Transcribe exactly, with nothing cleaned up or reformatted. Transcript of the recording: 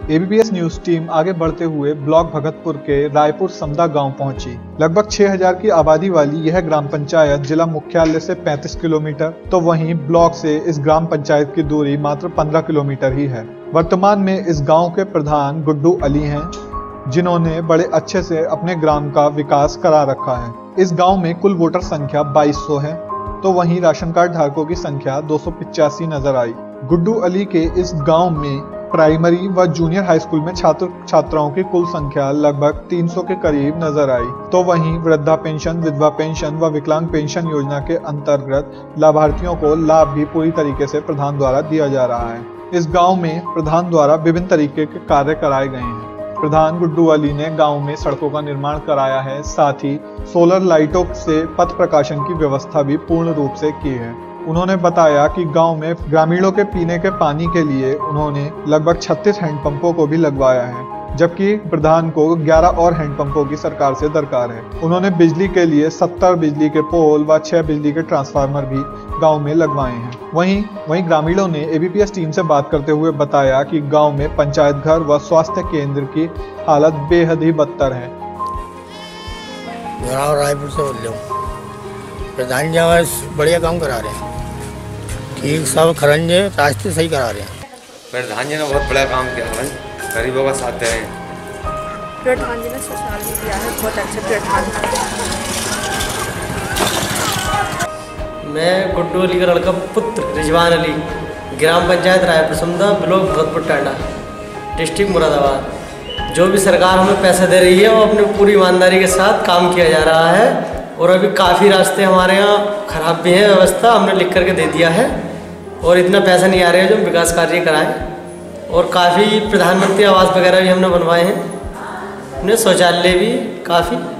ABPS news team आगे बढ़ते हुए ब्लॉक भगतपुर के रायपुर समदा गांव पहुंची। लगभग छह हज़ार की आबादी वाली यह ग्राम पंचायत जिला मुख्यालय से पैंतीस किलोमीटर तो वहीं ब्लॉक से इस ग्राम पंचायत की दूरी मात्र पंद्रह किलोमीटर ही है। वर्तमान में इस गांव के प्रधान गुड्डू अली हैं, जिन्होंने बड़े अच्छे से अपने ग्राम का विकास करा रखा है। इस गाँव में कुल वोटर संख्या बाईस सौ है तो वहीं राशन कार्ड धारकों की संख्या दो सौ पिचासी नजर आई। गुड्डू अली के इस गांव में प्राइमरी व जूनियर हाई स्कूल में छात्र छात्राओं की कुल संख्या लगभग तीन सौ के करीब नजर आई तो वहीं वृद्धा पेंशन, विधवा पेंशन व विकलांग पेंशन योजना के अंतर्गत लाभार्थियों को लाभ भी पूरी तरीके से प्रधान द्वारा दिया जा रहा है। इस गाँव में प्रधान द्वारा विभिन्न तरीके के कार्य कराए गए हैं। प्रधान गुड्डू अली ने गांव में सड़कों का निर्माण कराया है, साथ ही सोलर लाइटों से पथ प्रकाशन की व्यवस्था भी पूर्ण रूप से की है। उन्होंने बताया कि गांव में ग्रामीणों के पीने के पानी के लिए उन्होंने लगभग छत्तीस हैंडपंपों को भी लगवाया है, जबकि प्रधान को ग्यारह और हैंडपंपों की सरकार से दरकार है। उन्होंने बिजली के लिए सत्तर बिजली के पोल व छह बिजली के ट्रांसफार्मर भी गांव में लगवाए हैं। वहीं वहीं ग्रामीणों ने एबीपीएस टीम से बात करते हुए बताया कि गांव में पंचायत घर व स्वास्थ्य केंद्र की हालत बेहद ही बदतर है। रायपुर से बोल रहा हूँ। प्रधान जी बढ़िया काम करा रहे हैं, ठीक सब खरंजे रास्ते सही करा रहे हैं। प्रधान जी ने बहुत बड़ा काम किया है, गरीबों का साथ दे रहे हैं। प्रधान जी ने शौचालय दिया है, बहुत अच्छे प्रधान। मैं गुड्डू अली का लड़का पुत्र रिजवान अली, ग्राम पंचायत रायपुर समदा, ब्लॉक भगतपुर टांडा, डिस्ट्रिक्ट मुरादाबाद। जो भी सरकार हमें पैसा दे रही है वो अपनी पूरी ईमानदारी के साथ काम किया जा रहा है और अभी काफ़ी रास्ते हमारे यहाँ ख़राब भी हैं, व्यवस्था हमने लिख करके दे दिया है और इतना पैसा नहीं आ रहा है जो विकास कार्य कराएं। और काफ़ी प्रधानमंत्री आवास वगैरह भी हमने बनवाए हैं, हमने शौचालय भी काफ़ी